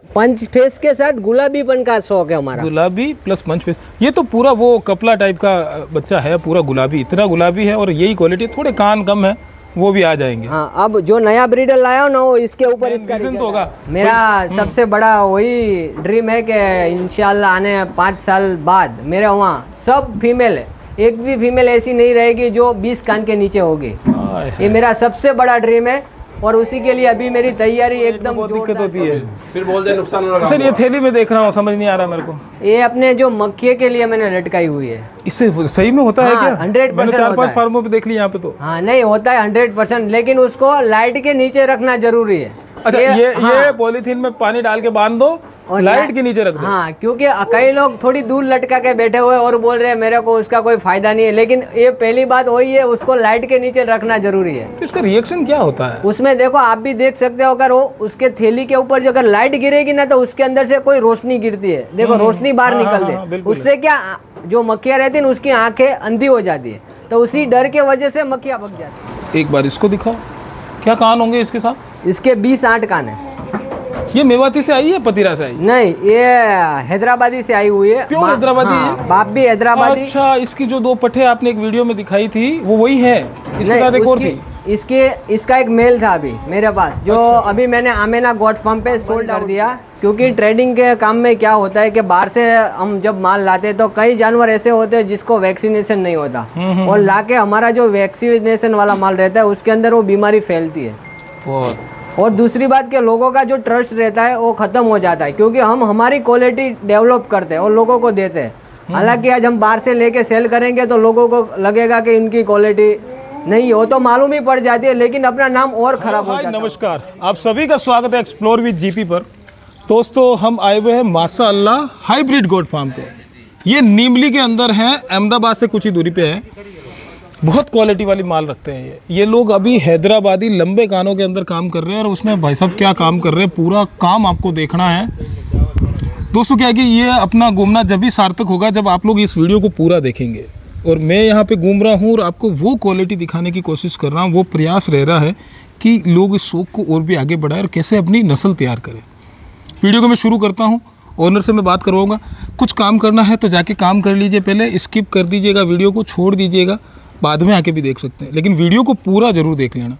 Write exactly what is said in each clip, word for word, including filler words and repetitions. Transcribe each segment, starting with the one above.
पंच face के साथ गुलाबीपन का शौक है हमारा। गुलाबी प्लस पंच फेस, ये तो पूरा वो कपला टाइप का बच्चा है, पूरा गुलाबी, इतना गुलाबी है और यही क्वालिटी। थोड़े कान कम है, वो भी आ जाएंगे। हाँ, अब जो नया ब्रीडर लाया हो ना, वो इसके ऊपर इसका रीजन तो होगा। मेरा सबसे बड़ा वही ड्रीम है कि इंशाल्लाह आने पाँच साल बाद मेरे वहाँ सब फीमेल है, एक भी फीमेल ऐसी नहीं रहेगी जो बीस कान के नीचे होगी। ये मेरा सबसे बड़ा ड्रीम है और उसी के लिए अभी मेरी तैयारी एकदम बहुत दिक्कत होती है। फिर बोल दे नुकसान होगा। सर ये थैली में देख रहा हूँ, समझ नहीं आ रहा मेरे को। ये अपने जो मक्खिए के लिए मैंने लटकाई हुई है। इससे सही में होता है हाँ, क्या? हंड्रेड मैंने परसेंट चार पांच फार्मों पे देख लिया यहाँ पे तो। हाँ नहीं होता है हंड्रेड परसेंट, लेकिन उसको लाइट के नीचे रखना जरूरी है। अच्छा, ये ये, हाँ, ये पॉलीथीन में पानी डाल के बांध दो और लाइट के नीचे रख दो। हाँ, क्योंकि कई लोग थोड़ी दूर लटका के बैठे हुए और बोल रहे हैं मेरे को उसका कोई फायदा नहीं है, लेकिन ये पहली बात वही है, उसको लाइट के नीचे रखना जरूरी है। तो इसका रिएक्शन क्या होता है? उसमें देखो आप भी देख सकते हो, अगर वो उसके थैली के ऊपर जो अगर लाइट गिरेगी ना तो उसके अंदर से कोई रोशनी गिरती है, देखो रोशनी बाहर हाँ, निकलती हाँ, हाँ, है। उससे क्या जो मक्खियाँ रहती है उसकी आंखें अंधी हो जाती है, तो उसी डर के वजह से मक्खियाँ भग जाती है। एक बार इसको दिखाओ, क्या कान होंगे इसके साथ? इसके बीस आठ कान है। ये मेवाती से आई है, पतीरा से आई? नहीं, ये हैदराबादी से आई हुई है। प्योर हैदराबादी हाँ, है? बाप भी हैदराबादी। अच्छा, इसकी जो दो पट्टे आपने एक वीडियो में दिखाई थी वो वही है? इसके साथ एक और थी? इसके इसका एक मेल था अभी मेरे पास, जो अच्छा। अभी मैंने आमेना गोट फार्म पे सोल्ड कर दिया, क्योंकि ट्रेडिंग के काम में क्या होता है कि बाहर से हम जब माल लाते हैं तो कई जानवर ऐसे होते हैं जिसको वैक्सीनेशन नहीं होता, और लाके हमारा जो वैक्सीनेशन वाला माल रहता है उसके अंदर वो बीमारी फैलती है। बहुत। और दूसरी बात के लोगों का जो ट्रस्ट रहता है वो खत्म हो जाता है, क्योंकि हम हमारी क्वालिटी डेवलप करते हैं और लोगों को देते हैं। हालांकि आज हम बाहर से लेके सेल करेंगे तो लोगों को लगेगा कि इनकी क्वालिटी नहीं हो, तो मालूम ही पड़ जाती है, लेकिन अपना नाम और खराब हो जाता है। नमस्कार, आप सभी का स्वागत है एक्सप्लोर विद जीपी पर। दोस्तों हम आए हुए हैं माशाअल्लाह हाइब्रिड गोट फार्म पे। ये नीमली के अंदर है, अहमदाबाद से कुछ ही दूरी पे है। बहुत क्वालिटी वाली माल रखते हैं ये ये लोग। अभी हैदराबादी लंबे कानों के अंदर काम कर रहे हैं और उसमें भाई साहब क्या काम कर रहे हैं, पूरा काम आपको देखना है। दोस्तों क्या है कि ये अपना घूमना जब भी सार्थक होगा जब आप लोग इस वीडियो को पूरा देखेंगे। और मैं यहाँ पे घूम रहा हूँ और आपको वो क्वालिटी दिखाने की कोशिश कर रहा हूँ, वो प्रयास रह रहा है कि लोग इस शौक को और भी आगे बढ़ाएं और कैसे अपनी नस्ल तैयार करें। वीडियो को मैं शुरू करता हूँ, ओनर से मैं बात करवाऊँगा। कुछ काम करना है तो जाके काम कर लीजिए, पहले स्किप कर दीजिएगा, वीडियो को छोड़ दीजिएगा, बाद में आके भी देख सकते हैं, लेकिन वीडियो को पूरा जरूर देख लेना।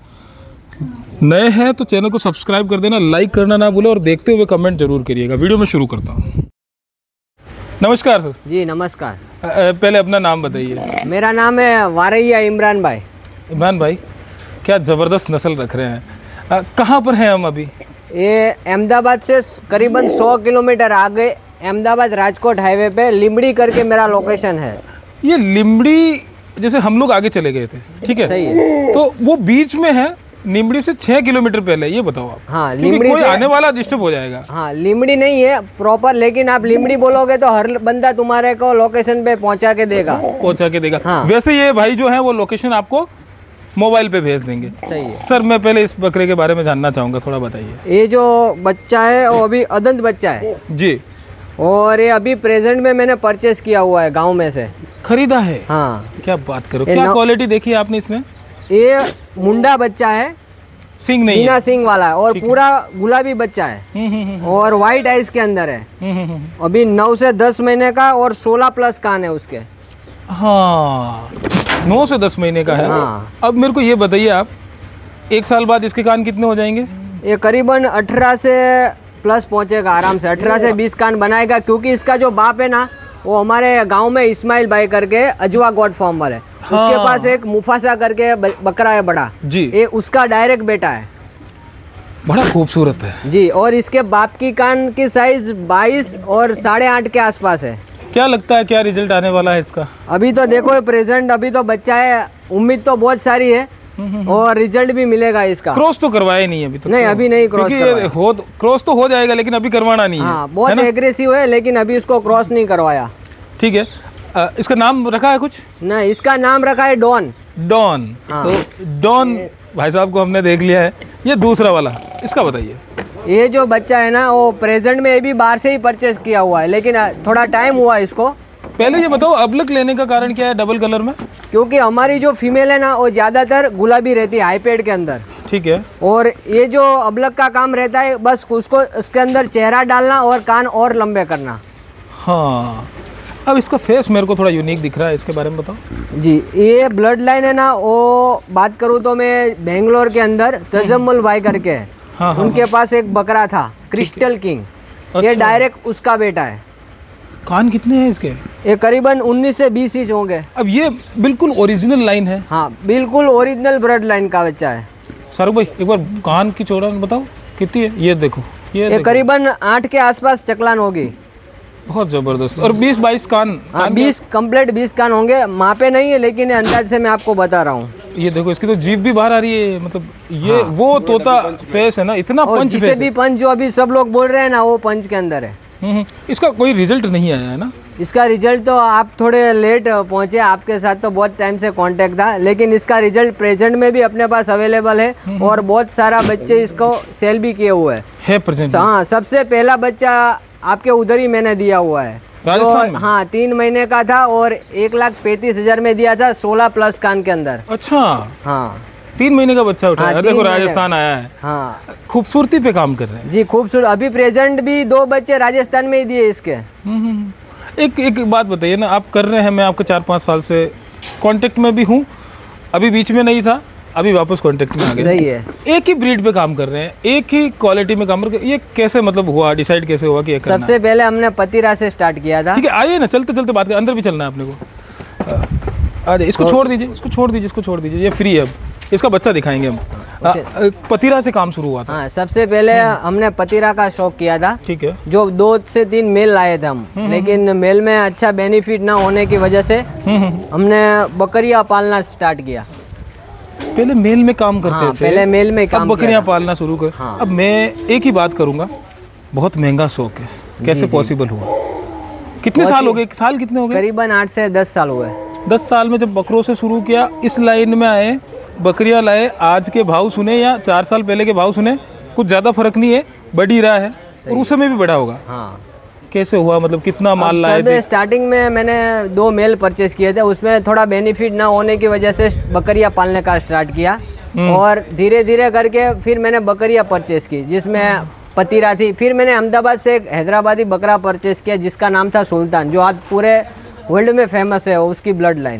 नए हैं तो चैनल को सब्सक्राइब कर देना, लाइक करना ना भूले और देखते हुए कमेंट जरूर करिएगा। वीडियो में शुरू करता हूँ। नमस्कार सर। जी नमस्कार। पहले अपना नाम बताइए। मेरा नाम है वारैया इमरान भाई। इमरान भाई, क्या ज़बरदस्त नस्ल रख रहे हैं। कहाँ पर हैं हम अभी? ये अहमदाबाद से करीबन सौ किलोमीटर आगे, अहमदाबाद राजकोट हाईवे पे लिमड़ी करके मेरा लोकेशन है। ये लिमड़ी जैसे हम लोग आगे चले गए थे, ठीक है? सही है। तो वो बीच में है, लिमड़ी से छह किलोमीटर पहले, ये बताओ आप। हाँ, लिमड़ी कोई से आने वाला डिस्टर्ब हो जाएगा। हाँ, लिमड़ी नहीं है प्रॉपर, लेकिन आप लिमड़ी बोलोगे तो हर बंदा तुम्हारे को लोकेशन पे पहुंचा के देगा पहुंचा के देगा। हाँ। वैसे ये भाई जो है वो लोकेशन आपको मोबाइल पे भेज देंगे। सही है। सर मैं पहले इस बकरे के बारे में जानना चाहूँगा, थोड़ा बताइए। ये जो बच्चा है वो अभी अदंत बच्चा है जी, और ये अभी प्रेजेंट में मैंने परचेस किया हुआ है गाँव में से। खरीदा है? हाँ। क्या बात करो, क्या क्वालिटी देखी आपने इसमें? ये मुंडा बच्चा है, सिंग नहीं बिना है, सिंग वाला है, और पूरा गुलाबी बच्चा है हम्म, हम्म, हम्म, और वाइट आइज के अंदर है। हम्म, हम्म, हम्म। अभी नौ से दस महीने का और सोलह प्लस कान है उसके। हाँ, नौ से दस महीने का है। हाँ। अब मेरे को ये बताइए आप, एक साल बाद इसके कान कितने हो जाएंगे? ये करीबन अठारह से प्लस पहुंचेगा आराम से, अठारह से बीस कान बनाएगा, क्योंकि इसका जो बाप है ना वो हमारे गांव में इस्माइल भाई करके अजवा गोट फार्म वाले, हाँ। उसके पास एक मुफासा करके बकरा है बड़ा जी, ये उसका डायरेक्ट बेटा है। बड़ा खूबसूरत है जी, और इसके बाप की कान की साइज बाईस और साढ़े आठ के आसपास है। क्या लगता है क्या रिजल्ट आने वाला है इसका? अभी तो देखो प्रेजेंट अभी तो बच्चा है, उम्मीद तो बहुत सारी है और रिजल्ट भी मिलेगा इसका। क्रॉस तो करवाया नहीं अभी तो? नहीं, अभी नहीं क्रॉस करवाया। हो क्रॉस तो हो जाएगा लेकिन अभी करवाना नहीं है। हाँ, बहुत एग्रेसिव है लेकिन अभी उसको क्रॉस नहीं करवाया। ठीक है। आ, इसका नाम रखा है कुछ? नहीं, इसका नाम रखा है डॉन। डॉन। हाँ। तो डॉन भाई साहब को हमने देख लिया है। ये दूसरा वाला, इसका बताइए। ये जो बच्चा है ना वो प्रेजेंट में भी बाहर से ही परचेज किया हुआ है, लेकिन थोड़ा टाइम हुआ इसको। पहले ये बताओ अबलक लेने का कारण क्या है डबल कलर में? क्योंकि हमारी जो फीमेल है ना वो ज्यादातर गुलाबी रहती है हाईपेड के अंदर। ठीक है। और ये जो अबलग का काम रहता है बस उसको इसके अंदर चेहरा डालना और कान और लंबे करना। हाँ, अब इसका फेस मेरे को थोड़ा यूनिक दिख रहा है, इसके बारे में बताओ। जी, ये ब्लड लाइन है ना, वो बात करूँ तो मैं बेंगलोर के अंदर तजम्मुल भाई करके है, हाँ, हाँ, उनके पास एक बकरा था क्रिस्टल किंग। ये अच्छा। डायरेक्ट उसका बेटा है। कान कितने हैं इसके? ये करीबन उन्नीस से बीस इंच होंगे। अब ये बिल्कुल ओरिजिनल लाइन है। हाँ, बिल्कुल ओरिजिनल ब्लड लाइन का बच्चा है। शाहरुख भाई एक बार कान की चौड़ाई बताओ कितनी है? ये देखो, ये, ये देखो। करीबन आठ के आसपास चकलान होगी। बहुत जबरदस्त। और बीस बाईस कान, हाँ, कान बीस कंप्लीट बीस कान होंगे। मापे नहीं है लेकिन अंदाज से मैं आपको बता रहा हूँ। ये देखो, इसकी तो जीभ भी बाहर आ रही है, मतलब ये हाँ। वो तोता फेस है ना, इतना और पंच जिसे फेस भी पंच जो अभी सब लोग बोल रहे हैं ना, वो पंच के अंदर है। हम्म, इसका कोई रिजल्ट नहीं आया है ना? इसका रिजल्ट तो आप थोड़े लेट पहुंचे, आपके साथ तो बहुत टाइम से कांटेक्ट था, लेकिन इसका रिजल्ट प्रेजेंट में भी अपने पास अवेलेबल है और बहुत सारा बच्चे इसको सेल भी किए हुए है प्रेजेंट। हाँ, सबसे पहला बच्चा आपके उधर ही मैंने दिया हुआ है राजस्थान में? हाँ, तीन महीने का था और एक लाख पैंतीस हजार में दिया था, सोलह प्लस कान के अंदर। अच्छा, हाँ, तीन महीने का बच्चा उठा हाँ, है। देखो राजस्थान आया है। हाँ खूबसूरती पे काम कर रहे हैं जी, खूबसूरत। अभी प्रेजेंट भी दो बच्चे राजस्थान में ही दिए इसके। हम्म, एक एक बात बताइए ना, आप कर रहे हैं, मैं आपके चार पाँच साल से कांटेक्ट में भी हूँ, अभी बीच में नहीं था, अभी वापस कांटेक्ट में आ गए। सही है। एक ही ब्रीड पे काम कर रहे हैं, एक ही क्वालिटी में काम कर रहे हैं, ये कैसे मतलब हुआ, डिसाइड कैसे हुआ कि ये करना? सबसे पहले हमने पतिरा से स्टार्ट किया था। ठीक है, आइए ना, चलते चलते बात कर, अंदर भी चलना है अपने को। आ जाइए, इसको छोड़ दीजिए, इसको छोड़ दीजिए, इसको छोड़ दीजिए, ये फ्री है। अब इसका बच्चा दिखाएंगे हम। आ, पतिरा से काम शुरू हुआ था। हाँ, सबसे पहले हमने पतिरा का शौक किया था। ठीक है। जो दो से तीन मेल लाए थे हम, लेकिन मेल में अच्छा बेनिफिट ना होने की वजह से हमने बकरियां पालना स्टार्ट किया। पहले मेल में काम करते हाँ, थे, पहले मेल में काम अब बकरियां पालना शुरू कर। हाँ। अब मैं एक ही बात करूंगा, बहुत महंगा शौक है, कैसे पॉसिबल हुआ? कितने साल हो गए? साल कितने हो गए? करीबन आठ से दस साल हुए। दस साल में जब बकरों से शुरू किया, इस लाइन में आए, बकरियां लाए, आज के भाव सुने या चार साल पहले के भाव सुने, कुछ ज़्यादा फर्क नहीं है, बढ़ ही रहा है और उस समय भी बढ़ा होगा। हाँ, कैसे हुआ, मतलब कितना माल लाए थे? स्टार्टिंग में मैंने दो मेल परचेज किए थे, उसमें थोड़ा बेनिफिट ना होने की वजह से बकरियां पालने का स्टार्ट किया और धीरे धीरे करके फिर मैंने बकरियां परचेज की, जिसमें पतिरा थी। फिर मैंने अहमदाबाद से एक हैदराबादी बकरा परचेज किया जिसका नाम था सुल्तान, जो आज पूरे वर्ल्ड में फेमस है उसकी ब्लड लाइन।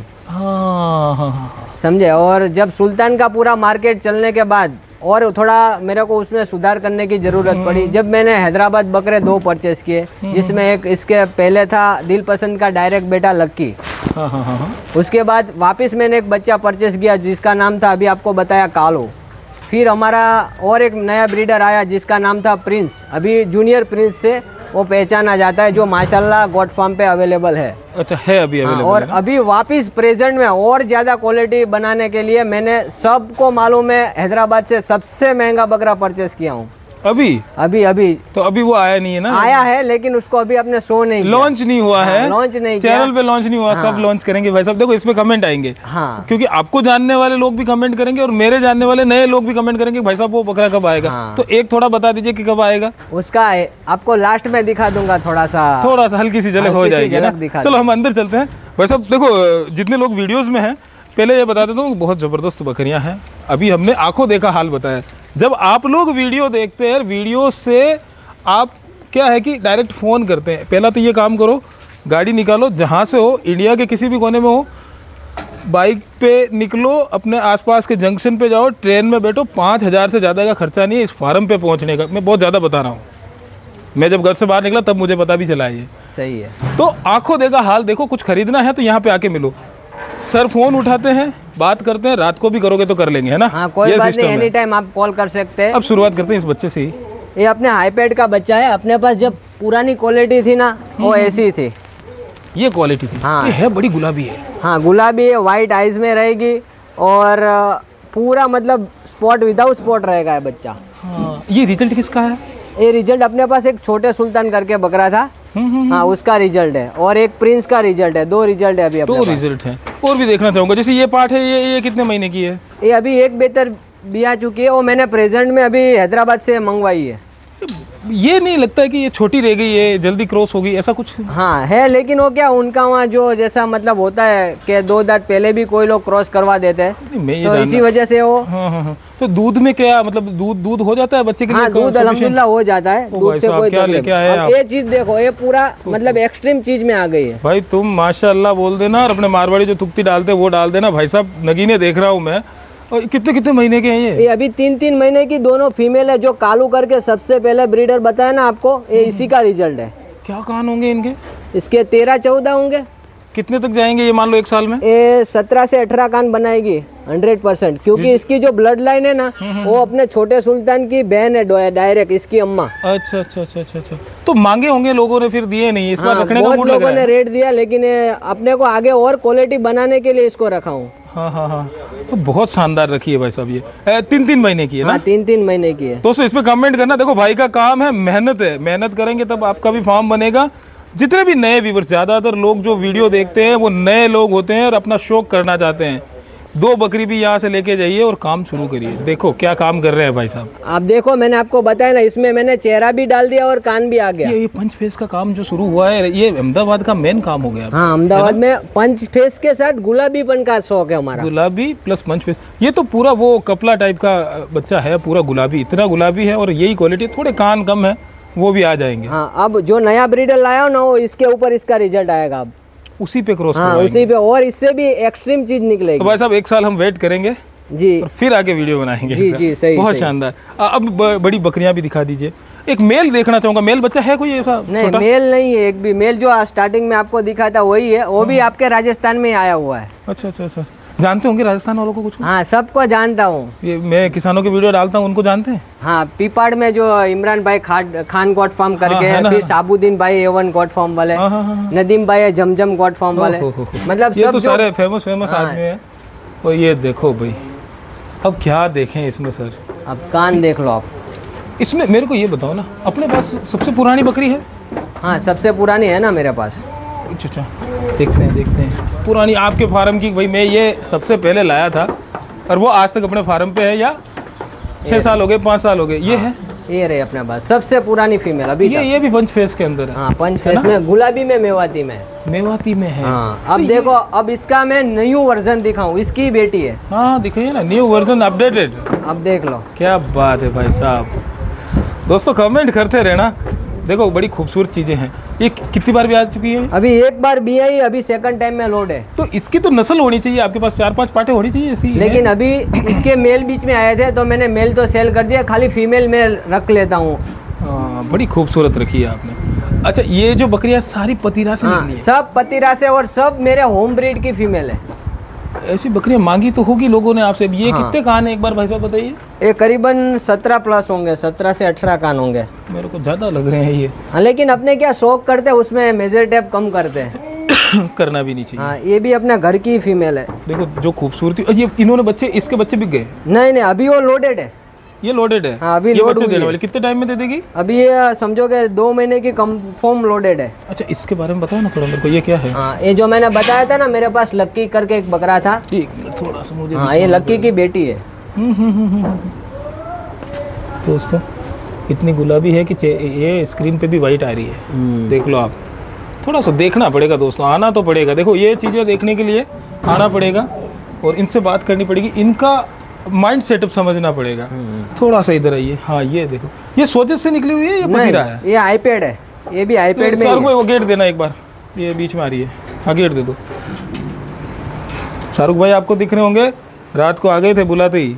हाँ हाँ हाँ, समझे। और जब सुल्तान का पूरा मार्केट चलने के बाद और थोड़ा मेरे को उसमें सुधार करने की ज़रूरत पड़ी, जब मैंने हैदराबाद बकरे दो परचेस किए, जिसमें एक इसके पहले था दिल पसंद का डायरेक्ट बेटा लक्की। हाँ हाँ हाँ हाँ। उसके बाद वापस मैंने एक बच्चा परचेस किया जिसका नाम था, अभी आपको बताया, कालो। फिर हमारा और एक नया ब्रीडर आया जिसका नाम था प्रिंस। अभी जूनियर प्रिंस से वो पहचाना जाता है, जो माशाल्लाह गॉड फार्म पे अवेलेबल है। अच्छा, है अभी अवेलेबल? हाँ, और है अभी वापस प्रेजेंट में और ज़्यादा क्वालिटी बनाने के लिए मैंने, सबको मालूम है, हैदराबाद से सबसे महंगा बकरा परचेस किया हूँ अभी अभी अभी तो अभी वो आया नहीं है ना? आया है लेकिन उसको अभी अपने शो नहीं किया। लॉन्च नहीं हुआ है। लॉन्च नहीं किया, चैनल पे लॉन्च नहीं हुआ। हाँ। कब लॉन्च करेंगे भाई साहब? देखो इसमें कमेंट आएंगे, हाँ, क्योंकि आपको जानने वाले लोग भी कमेंट करेंगे और मेरे जानने वाले नए लोग भी कमेंट करेंगे भाई साहब वो बकरा कब आएगा। हाँ। तो एक थोड़ा बता दीजिए कि कब आएगा। उसका आपको लास्ट में दिखा दूंगा, थोड़ा सा थोड़ा सा हल्की सी झलक हो जाएगी ना। दिखा चलो हम अंदर चलते हैं। भाई साहब देखो, जितने लोग वीडियोस में हैं, पहले ये बता देता हूँ, बहुत ज़बरदस्त बकरियाँ हैं। अभी हमने आंखों देखा हाल बताया। जब आप लोग वीडियो देखते हैं, वीडियो से आप क्या है कि डायरेक्ट फ़ोन करते हैं। पहला तो ये काम करो, गाड़ी निकालो, जहाँ से हो, इंडिया के किसी भी कोने में हो, बाइक पे निकलो, अपने आसपास के जंक्शन पे जाओ, ट्रेन में बैठो, पाँच हज़ार से ज़्यादा का खर्चा नहीं है इस फार्म पे पहुँचने का। मैं बहुत ज़्यादा बता रहा हूँ, मैं जब घर से बाहर निकला तब मुझे पता भी चला ये। सही है। तो आंखों देखा हाल देखो, कुछ खरीदना है तो यहाँ पे आके मिलो। सर फोन उठाते हैं, बात करते हैं, रात को भी करोगे तो कर लेंगे, है ना? हाँ, कोई बात नहीं, एनी टाइम आप कॉल कर सकते हैं। अब शुरुआत करते हैं इस बच्चे से ही। ये अपने आईपैड का बच्चा है। अपने पास जब पुरानी क्वालिटी थी ना, वो ऐसी थी। ये क्वालिटी थी। हाँ, ये है बड़ी गुलाबी है। हाँ, गुलाबी है, वाइट आइज में रहेगी और पूरा मतलब स्पॉट विदाउट स्पॉट रहेगा ये बच्चा। हाँ, ये रिजल्ट किसका है? ये रिजल्ट अपने पास एक छोटे सुल्तान करके बकरा था, हाँ, उसका रिजल्ट है, और एक प्रिंस का रिजल्ट है। दो रिजल्ट है अभी अपने दो पास। रिजल्ट है। और भी देखना चाहूंगा, जैसे ये पार्ट है, ये ये कितने महीने की है? ये अभी एक बेहतर भी आ चुकी है, वो मैंने प्रेजेंट में अभी हैदराबाद से मंगवाई है। ये नहीं लगता है कि ये छोटी रह गई है, जल्दी क्रॉस होगी, ऐसा कुछ? हाँ है, लेकिन वो क्या उनका वहाँ जो जैसा मतलब होता है कि दो दांत पहले भी कोई लोग क्रॉस करवा देते हैं, मैं ये तो इसी वजह से वो। हाँ हाँ हाँ। तो दूध में क्या मतलब दूध दूध हो जाता है बच्चे के लिए? हाँ, दूध अल्हम्दुलिल्लाह हो जाता है, दूध से कोई तकलीफ। अब ये चीज देखो, ये पूरा मतलब एक्सट्रीम चीज में आ गई है भाई। तुम माशाल्लाह बोल देना, और अपने मारवाड़ी जो तुक्ति डालते वो डाल देना भाई साहब। नगीने देख रहा हूँ मैं। और कितने कितने महीने के हैं ये? ये अभी तीन तीन महीने की दोनों फीमेल है। जो कालू करके सबसे पहले ब्रीडर बताया ना आपको, ये इसी का रिजल्ट है। क्या कान होंगे इनके? इसके तेरह चौदह होंगे। कितने तक जाएंगे ये मान लो एक साल में? ये सत्रह से अठारह कान बनाएगी हंड्रेड परसेंट, क्योंकि इसकी जो ब्लड लाइन है ना वो अपने छोटे सुल्तान की बहन है डायरेक्ट, इसकी अम्मा। अच्छा अच्छा अच्छा अच्छा अच्छा। तो मांगे होंगे लोगों ने, फिर दिए नहीं? इस बार रखने का बहुत मूड लग लोगों रहा ने है। रेट दिया, लेकिन ये अपने को आगे और क्वालिटी बनाने के लिए इसको रखा हूँ। हाँ हाँ हाँ। तो बहुत शानदार रखी है भाई साहब। ये ए, तीन तीन महीने की है ना? हाँ, तीन तीन महीने की है। दोस्तों इस पे कमेंट करना। देखो भाई का काम है, मेहनत है, मेहनत करेंगे तब आपका भी फार्म बनेगा। जितने भी नए व्यूवर्स, ज़्यादातर लोग जो वीडियो देखते हैं वो नए लोग होते हैं और अपना शौक करना चाहते हैं। दो बकरी भी यहाँ से लेके जाइए और काम शुरू करिए। देखो क्या काम कर रहे हैं भाई साहब। आप देखो, मैंने आपको बताया ना, इसमें मैंने चेहरा भी डाल दिया और कान भी आ गया। ये, ये पंच फेस का काम जो शुरू हुआ है, ये अहमदाबाद का मेन काम हो गया। हाँ, अहमदाबाद में पंच फेस के साथ गुलाबीपन का शौक है हमारा। गुलाबी प्लस पंच फेस। ये तो पूरा वो कपला टाइप का बच्चा है, पूरा गुलाबी, इतना गुलाबी है। और यही क्वालिटी, थोड़े कान कम है, वो भी आ जाएंगे। हाँ, अब जो नया ब्रीडर लाया हो ना, वो इसके ऊपर इसका रिजल्ट आएगा अब। उसी पे क्रॉस हाँ, उसी पे, और इससे भी एक्सट्रीम चीज निकलेगी। तो भाई साहब एक साल हम वेट करेंगे जी, और फिर आगे वीडियो बनाएंगे। जी जी सही, बहुत सही। शानदार। आ, अब ब, बड़ी बकरियां भी दिखा दीजिए। एक मेल देखना चाहूंगा। मेल बच्चा है कोई ऐसा? नहीं, मेल नहीं है एक भी। मेल जो स्टार्टिंग में आपको दिखा था वही है, वो भी आपके राजस्थान में आया हुआ है। अच्छा अच्छा अच्छा। जानते होंगे राजस्थान वालों को कुछ? हाँ, सबको जानता हूँ। ये मैं किसानों की वीडियो डालता हूँ, उनको जानते हैं? हाँ, पीपाड़ में जो इमरान भाई खान खान गोट फार्म करके हाँ, है, फिर साबुद्दीन भाई एवन गोट फार्म वाले, हाँ, हाँ, हाँ। नदीम भाई है जमजम गोट फार्म वाले, हो, हो, हो। मतलब ये सब तो जो सारे फेमस फेमस हाँ। आदमी हैं। और ये देखो भाई, अब क्या देखें इसमें सर। अब कान देख लो आप। इसमें मेरे को ये बताओ ना, अपने पास सबसे पुरानी बकरी है? हाँ, सबसे पुरानी है ना मेरे पास। अच्छा अच्छा, देखते हैं देखते हैं पुरानी आपके फार्म की। भाई मैं ये सबसे पहले लाया था, और वो आज तक अपने फार्म पे है, या छः साल हो गए, पाँच साल हो गए? ये है, ये रहे अपने पास सबसे पुरानी फीमेल अभी ये तक। ये भी पंच फेस के अंदर है? हाँ, पंच फेस में, गुलाबी में, मेवाती में। मेवाती में है। हाँ, अब देखो, अब इसका मैं न्यू वर्जन दिखाऊं, इसकी बेटी है। हाँ दिखाइए ना, न्यू वर्जन अपडेटेड। अब देख लो। क्या बात है भाई साहब। दोस्तों कमेंट करते रहना। देखो बड़ी खूबसूरत चीज़ें हैं। ये कितनी बार भी आ चुकी है? अभी एक बार भी आई, अभी सेकंड टाइम में लोड है। तो इसकी तो नस्ल होनी चाहिए आपके पास, चार पांच पाटे होनी चाहिए ऐसी। लेकिन अभी इसके मेल बीच में आए थे, तो मैंने मेल तो सेल कर दिया, खाली फीमेल मेल रख लेता हूँ। हाँ, बड़ी खूबसूरत रखी है आपने। अच्छा, ये जो बकरियां सारी पतीरा से हाँ, निकली है? सब पतीरा से, और सब मेरे होम ब्रीड की फीमेल है। ऐसी बकरियां मांगी तो होगी लोगों ने आपसे। ये हाँ। कितने कान है एक बार भाई साहब बताइए? ये करीबन सत्रह प्लस होंगे, सत्रह से अठारह कान होंगे। मेरे को ज़्यादा लग रहे हैं ये। हाँ, लेकिन अपने क्या शौक करते हैं, उसमें मेजर टेप कम करते हैं। करना भी नहीं चाहिए। हाँ, ये भी अपना घर की फीमेल है। देखो जो खूबसूरती। ये इन्होंने बच्चे, इसके बच्चे बिक गए? नहीं नहीं, अभी वो लोडेड है। ये लोडेड है? हाँ, अभी ये लोड बच्चे हुई देने है। वाले कितने टाइम में दे देगी? अभी ये समझो कि दो महीने की कंफर्म लोडेड है। अच्छा, इसके बारे में बताओ ना थोड़ा मेरे को, ये क्या है? हाँ, ये जो मैंने बताया था ना, मेरे पास लक्की करके एक बकरा था। एक मिनट, थोड़ा सा मुझे। हाँ, ये लक्की की बेटी है। हम्म, हम्म, हम्म, हम्म। दोस्तों इतनी गुलाबी है कि चे- ये स्क्रीन पे भी वाइट आ रही है। देख लो आप, थोड़ा सा देखना पड़ेगा दोस्तों, आना तो पड़ेगा। देखो ये चीज़ें देखने के लिए आना पड़ेगा और इनसे बात करनी पड़ेगी, इनका माइंड सेटअप समझना पड़ेगा। थोड़ा सा इधर आइए। हाँ, ये देखो, ये सोचे से निकली हुई है या पतीरा है? ये आईपैड है, ये भी आईपैड में सर ही को है। वो गेट देना एक बार, ये बीच में आ रही है। हाँ, गेट दे दो। शाहरुख भाई आपको दिख रहे होंगे, रात को आ गए थे बुलाते ही।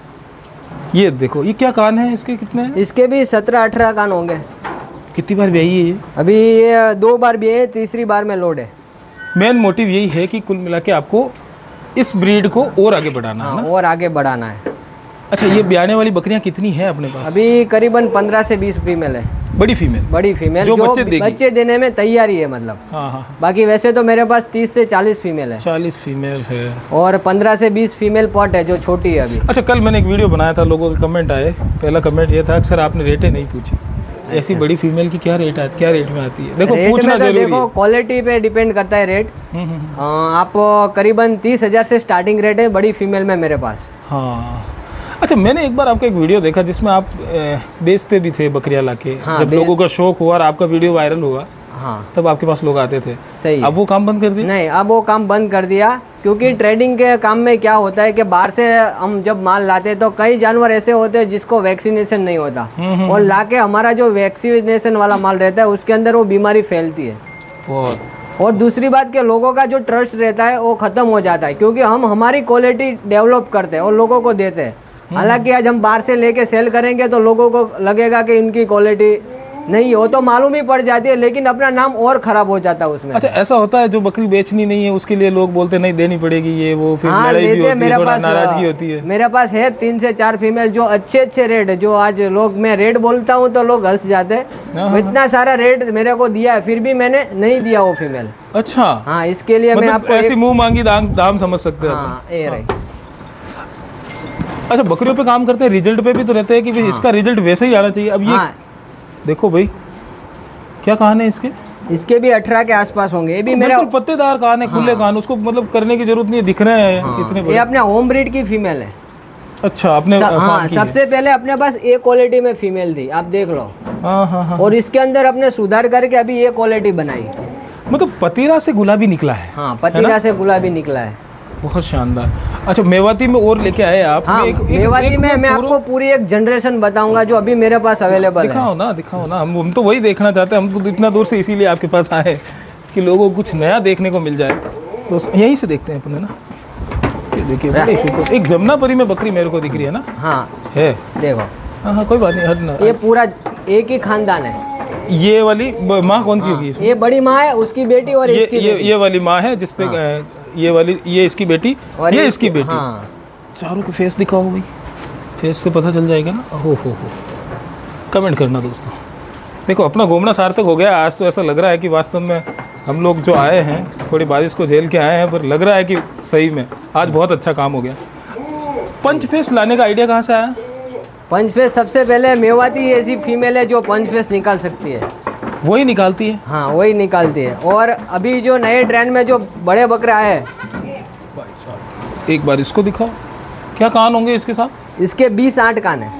ये देखो, ये क्या कान है इसके, कितने हैं? इसके भी सत्रह अठारह कान होंगे। कितनी बार ब्याई है ये? अभी ये दो बार भी है, तीसरी बार में लोड है। मेन मोटिव यही है कि कुल मिला के आपको इस ब्रीड को और आगे बढ़ाना है हाँ, ना? और आगे बढ़ाना है। अच्छा, ये ब्याने वाली बकरियां कितनी हैं अपने पास? अभी करीबन पंद्रह से बीस फीमेल है। बड़ी फीमेल? बड़ी फीमेल जो जो बच्चे देगी। बच्चे देने में तैयारी है मतलब। हाँ हाँ, बाकी वैसे तो मेरे पास तीस से चालीस फीमेल है, चालीस फीमेल है। और पंद्रह से बीस फीमेल पॉट है जो छोटी है अभी। अच्छा, कल मैंने एक वीडियो बनाया था, लोगों के कमेंट आए। पहला कमेंट ये था कि सर आपने रेटें नहीं पूछी, ऐसी बड़ी फीमेल की क्या रेट आती, क्या रेट में आती है? देखो रेट पूछना में तो जरूरी देखो है। क्वालिटी पे डिपेंड करता है रेट। हम्म, हम्म, हम्म। अ, आप करीबन तीस हजार से स्टार्टिंग रेट है बड़ी फीमेल में मेरे पास। हाँ, अच्छा, मैंने एक बार आपका एक वीडियो देखा जिसमें आप ए, बेचते भी थे बकरियां लाके। हाँ, जब लोगों का शौक हुआ और आपका वीडियो वायरल हुआ, हाँ, तब आपके पास लोग आते थे। सही। अब वो काम बंद कर दिया? नहीं, अब वो काम बंद कर दिया, क्योंकि ट्रेडिंग के काम में क्या होता है कि बाहर से हम जब माल लाते हैं तो कई जानवर ऐसे होते हैं जिसको वैक्सीनेशन नहीं होता, और लाके हमारा जो वैक्सीनेशन वाला माल रहता है उसके अंदर वो बीमारी फैलती है। बहुत। और दूसरी बात कि लोगों का जो ट्रस्ट रहता है वो ख़त्म हो जाता है, क्योंकि हम हमारी क्वालिटी डेवलप करते हैं और लोगों को देते हैं। हालांकि आज हम बाहर से लेके सेल करेंगे तो लोगों को लगेगा कि इनकी क्वालिटी नहीं हो, तो मालूम ही पड़ जाती है, लेकिन अपना नाम और ख़राब हो जाता है उसमें। अच्छा, ऐसा होता है जो बकरी बेचनी नहीं है उसके लिए लोग बोलते नहीं देनी पड़ेगी ये वो, फिर हाँ, लड़ाई भी होती मेरे है, थोड़ा पास नाराजगी होती है। मेरे पास है तीन से चार फीमेल जो अच्छे अच्छे रेट, जो आज लोग, मैं रेट बोलता हूँ तो लोग हंस जाते हैं। वो इतना सारा रेट मेरे को दिया है, फिर भी मैंने नहीं दिया वो फीमेल। अच्छा, हाँ, इसके लिए मैं मतलब आपको ऐसी एक- मुंह मांगी दाम दाम समझ सकते हैं। हाँ, ये रही। अच्छा, बकरियों पे काम करते हैं, रिजल्ट पे भी तो रहते हैं कि भाई इसका रिजल्ट वैसे ही आना चाहिए। अब ये हाँ, देखो भाई, क्या कान है इसके? इसके भी अठारह के आसपास होंगे। ये भी मेरा, बिल्कुल पत्तेदार कान है, खुले कान, उसको मतलब करने की जरूरत नहीं है, दिख रहे हैं इतने ये बड़े। अपने होम ब्रीड की फीमेल है। अच्छा, अपने हाँ, फार्म की है। सबसे पहले अपने पास ए क्वालिटी में फीमेल थी, आप देख लो। हाँ हाँ हाँ, और इसके अंदर अपने सुधार करके अभी ये क्वालिटी बनाई। मतलब पतीरा से गुलाबी निकला है। हाँ, पतीरा से गुलाबी निकला है। बहुत शानदार। अच्छा, मेवाती में और लेके आए आप? हाँ, एक- एक- मेवाती एक में मैं पूरा- आपको पूरी एक जनरेशन बताऊंगा जो अभी मेरे पास अवेलेबल है। दिखाओ ना, दिखाओ ना, हम हम तो वही देखना चाहते हैं। हम तो इतना दूर से इसीलिए आपके पास आए कि लोगों को कुछ नया देखने को मिल जाए, तो यहीं से देखते हैं अपने ना। ये देखिए, बड़े शुक्र। एक जमुनापरी में बकरी मेरे को दिख रही है ना? हाँ, है। देखो, हाँ हाँ, कोई बात नहीं, हटना। ये पूरा एक ही खानदान है। ये वाली ब- माँ कौन सी होगी इसमें? ये बड़ी माँ है, उसकी बेटी और ये इसकी ये बेटी। ये वाली माँ है जिसपे अ, ये वाली, ये इसकी बेटी और ये इसकी बेटी। हाँ, चारों के फेस दिखाओ भाई, फेस से पता चल जाएगा ना। हो हो हो कमेंट करना दोस्तों। देखो, अपना घूमना सार्थक हो गया आज तो। ऐसा लग रहा है कि वास्तव में हम लोग जो आए हैं, थोड़ी बारिश को झेल के आए हैं, पर लग रहा है कि सही में आज बहुत अच्छा काम हो गया। पंच फेस लाने का आइडिया कहाँ से आया? पंच फेस सबसे पहले मेवाती ऐसी फीमेल है जो पंच फेस निकाल सकती है। वही निकालती है? हाँ, वही निकालती है। और अभी जो नए ट्रेंड में जो बड़े बकरे आए हैं, भाई साहब, एक बार इसको दिखाओ, क्या कान होंगे इसके साथ? इसके बीस आठ कान है।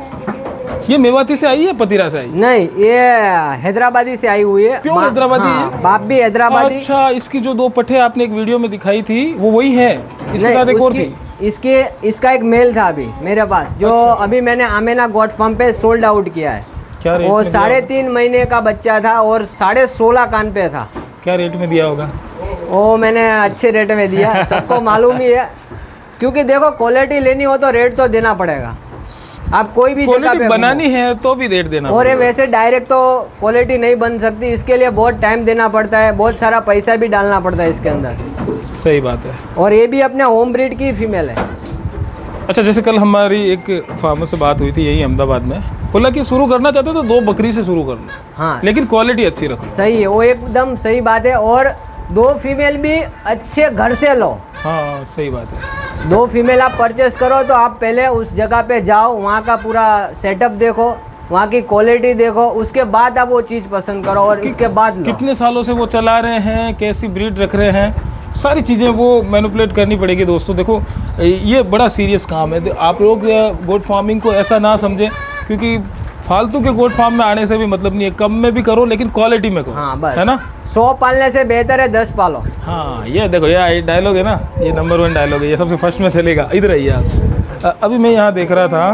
ये मेवाती से आई है, पतीरा से आई? नहीं, ये हैदराबादी से आई हुई है। प्योर माँ- हैदराबादी हाँ, है? बाप भी हैदराबादी। अच्छा, इसकी जो दो पट्टे आपने एक वीडियो में दिखाई थी वो वही है? इसके नहीं, साथ एक और उसकी- थी? इसके इसका एक मेल था अभी मेरे पास, जो अभी मैंने आमेना गोट फार्म पे सोल्ड आउट किया है। क्या रेट वो में दिया साढ़े होगा? तीन महीने का बच्चा था और साढ़े सोलह कान पे था। क्या रेट में दिया होगा? वो मैंने अच्छे रेट में दिया, सबको मालूम ही है, क्योंकि देखो क्वालिटी लेनी हो तो रेट तो देना पड़ेगा। आप कोई भी जगह क्वालिटी पे बनानी है तो भी रेट देना और ये पड़ेगा। वैसे डायरेक्ट तो क्वालिटी नहीं बन सकती, इसके लिए बहुत टाइम देना पड़ता है, बहुत सारा पैसा भी डालना पड़ता है इसके अंदर। सही बात है। और ये भी अपने होम ब्रीड की फीमेल है। अच्छा, जैसे कल हमारी एक फार्मर से बात हुई थी यही अहमदाबाद में, बोला कि शुरू करना चाहते हो तो दो बकरी से शुरू कर लो, हाँ, लेकिन क्वालिटी अच्छी रखो। सही है, वो एकदम सही बात है। और दो फीमेल भी अच्छे घर से लो। हाँ, सही बात है। दो फीमेल आप परचेस करो तो आप पहले उस जगह पे जाओ, वहाँ का पूरा सेटअप देखो, वहाँ की क्वालिटी देखो, उसके बाद आप वो चीज़ पसंद करो और उसके बाद लो। कितने सालों से वो चला रहे हैं, कैसी ब्रीड रख रहे हैं, सारी चीज़ें वो मैनिपुलेट करनी पड़ेगी दोस्तों। देखो, ये बड़ा सीरियस काम है। आप लोग गोट फार्मिंग को ऐसा ना समझें, क्योंकि फालतू के गोट फार्म में आने से भी मतलब नहीं है। कम में भी करो लेकिन क्वालिटी में करो। हाँ, बस, है ना? सौ पालने से बेहतर है दस पालो। हाँ, ये देखो, ये डायलॉग है ना, ये नंबर वन डायलॉग है, ये सबसे फर्स्ट में चलेगा। इधर आइए आप। अ- अभी मैं यहाँ देख रहा था,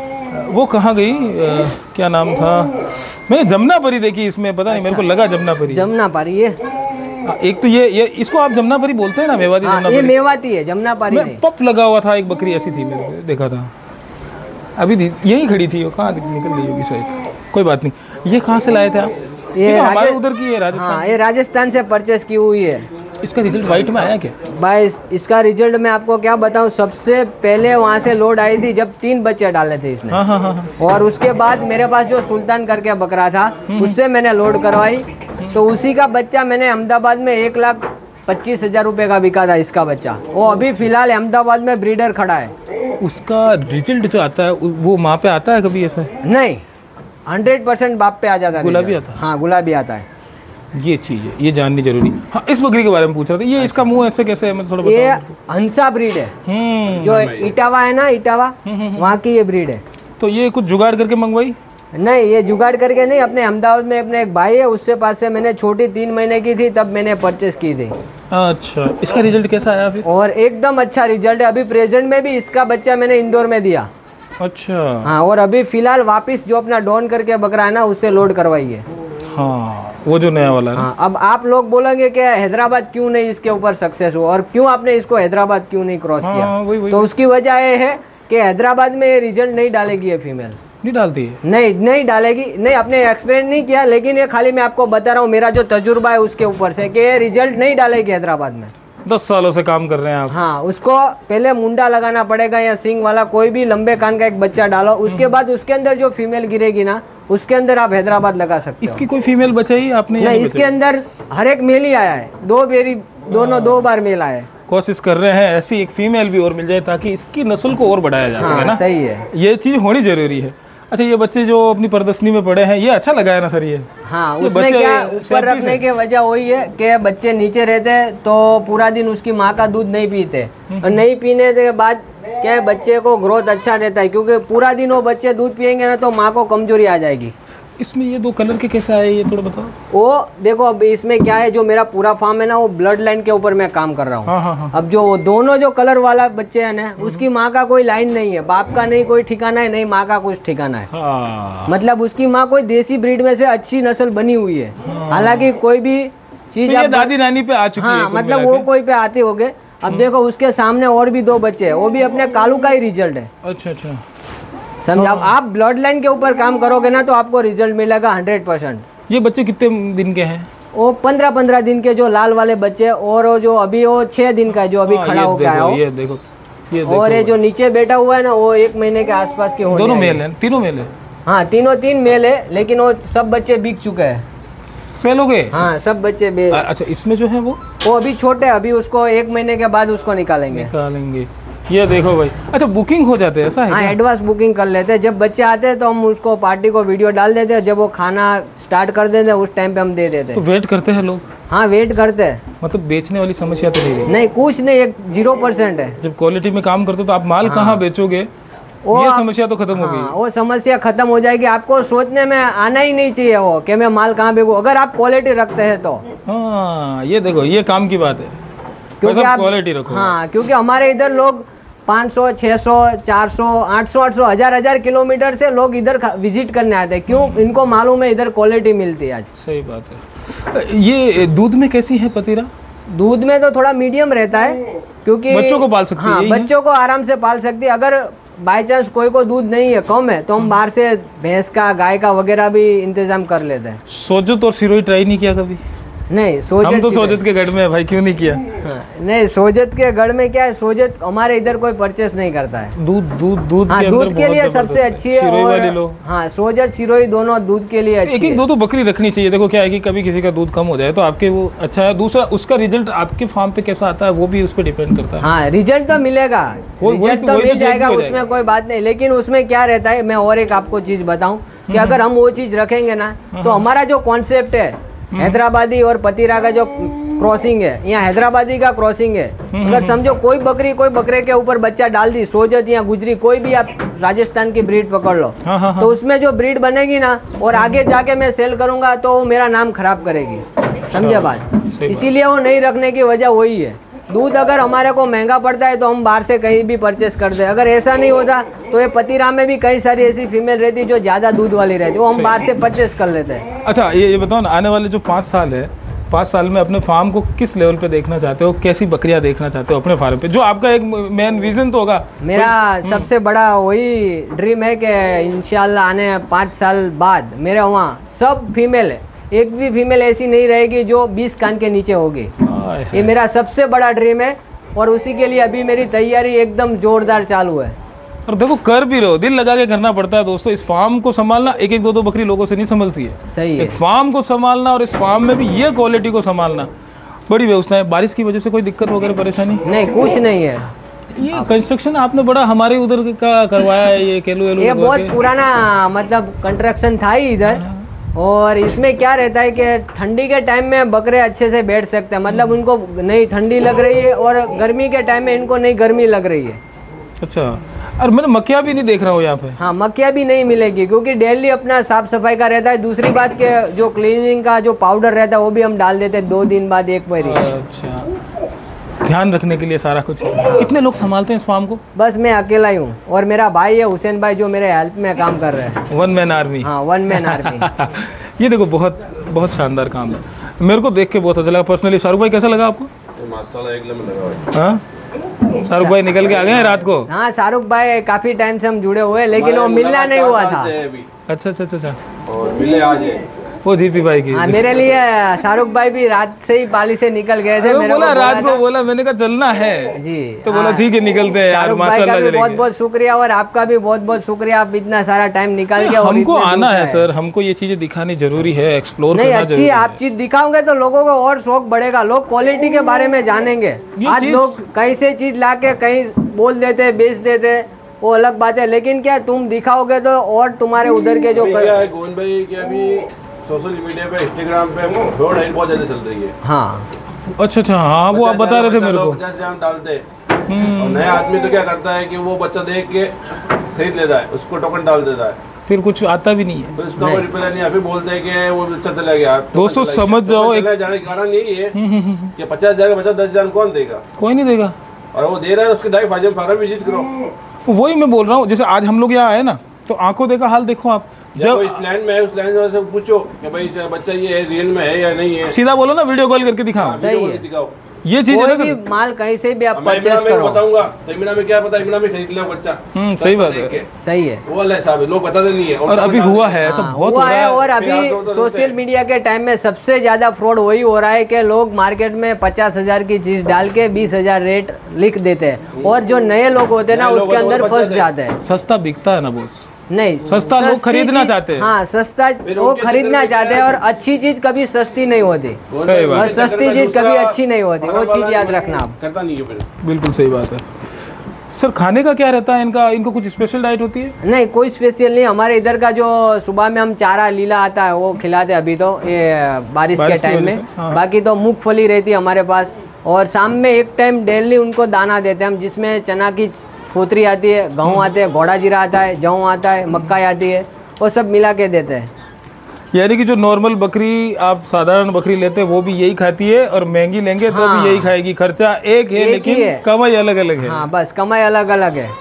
वो कहाँ गई, अ, क्या नाम था, मैंने जमुनापरी देखी इसमें, पता नहीं मेरे को लगा जमुनापरी। जमुना पारी ये, हाँ, एक तो ये ये इसको आप जमुनापरी बोलते हैं ना, मेवाती हाँ, ये जमुनापरी। मेवाती है, जमुना पारी मैं नहीं। पप लगा हुआ था, एक बकरी ऐसी थी, मैंने देखा था अभी दी- यहीं खड़ी थी, वो कहाँ निकल गई होगी शायद, कोई बात नहीं। ये कहाँ से लाए थे आप? ये ये तो हमारे राजे- उधर की है, राजस्थान। हाँ, ये राजस्थान से परचेस की हुई है। इसका रिजल्ट वाइट में आया क्या? भाई, इसका रिजल्ट मैं आपको क्या बताऊं, सबसे पहले वहाँ से लोड आई थी जब तीन बच्चे डाले थे इसने। हाँ हाँ हाँ हाँ। और उसके बाद मेरे पास जो सुल्तान करके बकरा था उससे मैंने लोड करवाई, तो उसी का बच्चा मैंने अहमदाबाद में एक लाख पच्चीस हजार रुपये का बिका था इसका बच्चा। वो अभी फिलहाल अहमदाबाद में ब्रीडर खड़ा है। उसका रिजल्ट जो आता है वो माँ पे आता है कभी ऐसा? नहीं, हंड्रेड परसेंट बाप पे आ जाता है। गुलाबी result। आता है? हाँ, गुलाबी आता है। ये चीज़ है, ये जाननी जरूरी। हाँ, इस बकरी के बारे में पूछ रहा था, ये इसका मुंह ऐसे कैसे है, मैं थोड़ा ये बताओ। हंसा ब्रीड है, हम्म, जो इटावा है ना, इटावा वहाँ की ये ब्रीड है। तो ये कुछ जुगाड़ करके मंगवाई? नहीं, ये जुगाड़ करके नहीं, अपने अहमदाबाद में अपने एक भाई है उससे पास से मैंने छोटी तीन महीने की थी तब मैंने परचेस की थी। अच्छा, इसका रिजल्ट कैसा आया फिर? और एकदम अच्छा रिजल्ट है। अभी प्रेजेंट में भी इसका बच्चा मैंने इंदौर में दिया। अच्छा, हाँ, और अभी फिलहाल वापस जो अपना डॉन करके बकरा है ना उससे लोड करवाई है। हाँ, वो जो नया वाला है। हाँ, अब आप लोग बोलेंगे कि हैदराबाद क्यों नहीं इसके ऊपर सक्सेस हुआ और क्यों आपने इसको हैदराबाद क्यों नहीं क्रॉस हाँ, किया, वही, वही, तो उसकी वजह ये है कि हैदराबाद में ये रिजल्ट नहीं डालेगी ये फीमेल। नहीं डालती है? नहीं नहीं डालेगी, नहीं, आपने एक्सपेरिमेंट नहीं किया, लेकिन ये खाली मैं आपको बता रहा हूँ मेरा जो तजुर्बा है उसके ऊपर से कि ये रिजल्ट नहीं डालेगी हैदराबाद में। दस सालों से काम कर रहे हैं आप? हाँ, उसको पहले मुंडा लगाना पड़ेगा या सिंग वाला कोई भी लंबे कान का एक बच्चा डालो, उसके बाद उसके अंदर जो फीमेल गिरेगी ना उसके अंदर आप हैदराबाद लगा सकते हो। इसकी कोई फीमेल बचाई आपने? नहीं, इसके अंदर हर एक मेल ही आया है, दो बेरी दोनों दो बार मेल आया है। कोशिश कर रहे हैं ऐसी एक फीमेल भी और मिल जाए ताकि इसकी नस्ल को और बढ़ाया जा सके ना। सही है, ये चीज़ होनी जरूरी है। अच्छा, ये बच्चे जो अपनी प्रदर्शनी में पड़े हैं, ये अच्छा लगा है ना सर? ये हाँ, उसमें क्या ऊपर रखने की वजह वही है कि बच्चे नीचे रहते हैं तो पूरा दिन उसकी माँ का दूध नहीं पीते, और नहीं पीने के बाद क्या बच्चे को ग्रोथ अच्छा रहता है, क्योंकि पूरा दिन वो बच्चे दूध पियेंगे ना तो माँ को कमजोरी आ जाएगी। इसमें ये दो कलर के कैसे आए, ये थोड़ा बताओ। वो देखो, अब इसमें क्या है, जो मेरा पूरा फार्म है ना वो ब्लड लाइन के ऊपर मैं काम कर रहा हूँ। हाँ, हाँ, हाँ। अब जो वो दोनों जो कलर वाला बच्चे हैं ना उसकी माँ का कोई लाइन नहीं है, बाप का नहीं कोई ठिकाना है, नहीं माँ का कुछ ठिकाना है। हाँ। मतलब उसकी माँ कोई देसी ब्रीड में से अच्छी नस्ल बनी हुई है। हालांकि कोई भी चीज तो ये दादी नानी पे आ चुकी है। हाँ, मतलब वो कोई पे आते होंगे। अब देखो उसके सामने और भी दो बच्चे हैं, वो भी अपने कालू का ही रिजल्ट है। अच्छा अच्छा, समझा? अब आप ब्लड लाइन के ऊपर काम करोगे ना तो आपको रिजल्ट मिलेगा हंड्रेड परसेंट। ये बच्चे कितने दिन के हैं? वो पंद्रह पंद्रह दिन के जो लाल वाले बच्चे, और वो जो अभी वो छह दिन का है जो अभी हाँ, खड़ा होकर आया हो। ये देखो, ये देखो, और ये जो नीचे बैठा हुआ है ना वो एक महीने के आसपास के होने दोनों आएंगे। मेल हैं? तीनों मेल है? हाँ, तीनों तीन मेल है, लेकिन वो सब बच्चे बिक चुके हैं। सेल हो गए? हाँ, सब बच्चे बे... अच्छा, इसमें जो है वो वो अभी छोटे, अभी उसको एक महीने के बाद उसको निकालेंगे। निकालेंगे। ये देखो भाई, अच्छा बुकिंग हो जाते हैं ऐसा है? हाँ, एडवांस बुकिंग कर लेते हैं। जब बच्चे आते हैं तो हम उसको पार्टी को वीडियो डाल देते हैं, जब वो खाना स्टार्ट कर देते हैं उस टाइम पे हम दे देते हैं। तो वेट करते हैं लोग? हाँ, वेट करते हैं। मतलब बेचने वाली समस्या तो नहीं रही? नहीं, कुछ नहीं, एक जीरो परसेंट है। जब क्वालिटी में काम करते हो तो आप माल कहाँ बेचोगे, ये समस्या तो खत्म हो गई। हाँ, वो समस्या खत्म हो जाएगी। आपको सोचने में आना ही नहीं चाहिए वो कि मैं माल कहाँ बेचूं, अगर आप क्वालिटी रखते हैं तो। हाँ, ये देखो, ये काम की बात है, क्योंकि आप क्वालिटी रखो। हाँ, क्योंकि हमारे इधर लोग पाँच सौ, छह सौ, चार सौ, आठ सौ, आठ सौ, हजार हजार किलोमीटर से लोग इधर विजिट करने आते हैं। क्यों? इनको मालूम है इधर क्वालिटी मिलती है। आज सही बात है। ये दूध में कैसी है पतीरा? दूध में तो थोड़ा मीडियम रहता है, क्योंकि बच्चों को पाल सकती है? हाँ, बच्चों को आराम से पाल सकती है। अगर बाई चांस कोई को दूध नहीं है, कम है, तो हम बाहर से भैंस का, गाय का वगैरह भी इंतजाम कर लेते हैं। सोजत और सिरोही ट्राई नहीं किया कभी? नहीं, सोजत हम तो सोजत के गढ़ में है भाई, क्यों नहीं किया? हाँ, नहीं, सोजत के गढ़ में क्या है, सोजत हमारे इधर कोई परचेस नहीं करता है। दूध दूध दूध हाँ, के दूध अंदर के लिए बहुत सबसे जबरदस्त अच्छी है। सिरोही वाले और लोग। हाँ, सोजत सिरोही दोनों दूध के लिए अच्छी एक एक है। दो तो बकरी रखनी चाहिए। देखो क्या है कि कभी किसी का दूध कम हो जाए तो आपके वो अच्छा है। दूसरा, उसका रिजल्ट आपके फार्म पे कैसा आता है वो भी उस पर डिपेंड करता है। हाँ, रिजल्ट तो मिलेगा, वही- रिजल्ट वही- तो वही तो मिल जाएगा, चेक भी हो उसमें कोई बात नहीं। लेकिन उसमें क्या रहता है, मैं और एक आपको चीज बताऊं कि अगर हम वो चीज रखेंगे ना तो हमारा जो कॉन्सेप्ट है हैदराबादी और पतीरा का जो क्रॉसिंग है, यहाँ हैदराबादी का क्रॉसिंग है। अगर समझो कोई बकरी कोई बकरे के ऊपर बच्चा डाल दी, सोजत या गुजरी, कोई भी आप राजस्थान की ब्रीड पकड़ लो, हाँ, हाँ, हाँ। तो उसमें जो ब्रीड बनेगी ना और आगे जाके मैं सेल करूंगा तो वो मेरा नाम खराब करेगी। समझे बात? इसीलिए वो नहीं रखने की वजह वही है। दूध अगर हमारे को महंगा पड़ता है तो हम बाहर से कहीं भी परचेस करते हैं। अगर ऐसा नहीं होता तो ये पतीरा में भी कई सारी ऐसी फीमेल रहती है जो ज़्यादा दूध वाली रहती है, वो हम बाहर से परचेस कर लेते हैं। अच्छा, ये ये बताओ ना, आने वाले जो पाँच साल है, पाँच साल में अपने फार्म को किस लेवल पे देखना चाहते हो? कैसी बकरियां देखना चाहते हो अपने फार्म पे? जो आपका एक मेन विजन तो होगा। मेरा सबसे बड़ा वही ड्रीम है कि इंशाल्लाह आने पाँच साल बाद मेरे वहाँ सब फीमेल है, एक भी फीमेल ऐसी नहीं रहेगी जो बीस कान के नीचे होगी। ये मेरा सबसे बड़ा ड्रीम है और उसी के लिए अभी मेरी तैयारी एकदम जोरदार चालू है। और देखो कर भी रहो, दिल लगा के करना पड़ता है दोस्तों। इस फार्म को संभालना एक एक दो दो बकरी लोगों से नहीं संभलती है। सही है। एक फार्म को संभालना और इस फार्म में भी ये क्वालिटी को संभालना बड़ी व्यवस्था है। बारिश की वजह से कोई दिक्कत वगैरह परेशानी नहीं, कुछ नहीं है। ये कंस्ट्रक्शन आपने बड़ा हमारे उधर का करवाया है, ये केलू वेलू ये लगवा बहुत के। पुराना मतलब कंस्ट्रक्शन था ही इधर, और इसमें क्या रहता है कि ठंडी के टाइम में बकरे अच्छे से बैठ सकते हैं, मतलब उनको नहीं ठंडी लग रही है और गर्मी के टाइम में इनको नहीं गर्मी लग रही है। अच्छा, और मैंने मक्खियाँ भी नहीं देख रहा हूँ यहाँ पे। हाँ, मक्खियाँ भी नहीं मिलेगी क्योंकि डेली अपना साफ सफाई का रहता है। दूसरी बात के जो क्लीनिंग का जो पाउडर रहता है वो भी हम डाल देते हैं दो दिन बाद एक बार। अच्छा, ध्यान रखने के लिए सारा कुछ। कितने लोग संभालते हैं इस फार्म को? बस मैं अकेला ही हूँ और मेरा भाई है हुसैन भाई जो मेरे हेल्प में काम कर रहे हैं। One man army. हाँ, वन मैन आर्मी। ये देखो बहुत बहुत शानदार काम है, मेरे को देख के बहुत अच्छा लगा पर्सनली। शाहरुख भाई कैसा लगा आपको? माशाल्लाह एक नंबर लगा। हाँ, शाहरुख भाई निकल के आ गए हैं रात को। हाँ, शाहरुख भाई काफी टाइम से हम जुड़े हुए, लेकिन वो मिलना नहीं हुआ था। अच्छा अच्छा अच्छा अच्छा, और मिले आज वो जीपी भाई की। हाँ, मेरे लिए शाहरुख भाई भी रात से ही पाली से निकल गए थे। मेरे बोला को रात को, बोला मैंने कहा चलना है जी, तो बोला ठीक है निकलते हैं यार। शाहरुख भाई का माशाल्लाह भी बहुत चलेंगे। बहुत शुक्रिया और आपका भी बहुत बहुत शुक्रिया, आप इतना सारा टाइम निकाल के। और हमको इतने आना दूर है से सर, हमको ये चीजें दिखानी जरूरी है, एक्सप्लोर नहीं, करना अच्छी जरूरी आप चीज दिखाओगे तो लोगों को और शौक बढ़ेगा, लोग क्वालिटी के बारे में जानेंगे। आज चीज़- लोग कहीं से चीज लाके कहीं बोल देते बेच देते, वो अलग बात है, लेकिन क्या तुम दिखाओगे तो और तुम्हारे उधर के जो क्या है गोविंद भाई कि अभी सोशल मीडिया पे इंस्टाग्राम पे रोड हाइट बहुत ज्यादा चल रही है। हाँ अच्छा अच्छा, हाँ वो आप बता रहे थे मेरे को। पचास ग्राम डालते और नया आदमी तो क्या करता है कि वो बच्चा देख के खरीद लेता है, उसको टोकन डाल देता है, फिर कुछ आता भी नहीं है। फिर उसका कोई रिप्लाई नहीं, अभी बोलते हैं कि वो बच्चा चला गया। दोस्तों समझ जाओ, एक जाने का कारण यही है कि पचास हजार का बच्चा दस हजार कौन देगा, कोई नहीं देगा, और वो दे रहा है उसके डाइट फाजिल फार्म विजिट करो। वही मैं बोल रहा हूँ। जैसे आज हम लोग यहाँ आए ना, तो आंखों देखा हाल देखो आप। जब इस लैंड में है उस लैंड से पूछो कि भाई बच्चा ये है रियल में है या नहीं है, सीधा बोलो ना, वीडियो कॉल करके दिखाओ। सही है। दिखाओ ये चीज है कोई ना भी सर। माल कहीं से भी आप मैं इमरान परचेस में करो। बताऊंगा तो इमरान में क्या पता, इमरान में खरीद लिया बच्चा। हम्म, सही बात है, सही है। वो वाला हिसाब है, लोग बताते नहीं है। और अभी हुआ है ऐसा, हाँ, बहुत हो हुआ रहा है। है। और फिर आप अभी लोग तो सोशल सुनते हैं। मीडिया के टाइम में सबसे ज्यादा फ्रॉड वही हो रहा है कि लोग मार्केट में पचास हजार की चीज डाल के बीस हजार रेट लिख देते हैं, और जो नए लोग होते हैं ना नए लोग उसके तो अंदर बच फंस जाते जाते हैं। सस्ता बिकता है ना बोस, नहीं, सस्ता लोग सस्ती खरीदना चीज- चाहते हैं। हाँ, सस्ता फिर वो उनके खरीदना चक्कर में चाहते हैं, क्या और है? अच्छी चीज कभी सस्ती नहीं होती, सही बात और है। सस्ती चीज कभी अच्छी नहीं होती, वो चीज याद रखना आप। करता नहीं है फिर। बिल्कुल सही बात है सर। खाने का क्या रहता है इनका? इनको कुछ स्पेशल डाइट होती है? नहीं, कोई स्पेशल नहीं। हमारे इधर का जो सुबह में हम चारा लीला आता है वो खिलाते हैं अभी तो ये बारिश के बारिश की टाइम वजह में। से, हाँ। बाकी तो मूंगफली रहती है हमारे पास, और शाम में एक टाइम डेली उनको दाना देते हैं हम, जिसमें चना की फोतरी आती है, गेहूँ आते हैं, घोड़ा जीरा आता है, जौ आता है, मक्का आती है, वो सब मिला के देते हैं। यानी कि जो नॉर्मल बकरी आप साधारण बकरी लेते हैं वो भी यही खाती है, और महंगी लेंगे तो हाँ। भी यही खाएगी। खर्चा एक है एक ही लेकिन है। कमाई अलग अलग है। हाँ, बस कमाई अलग अलग है।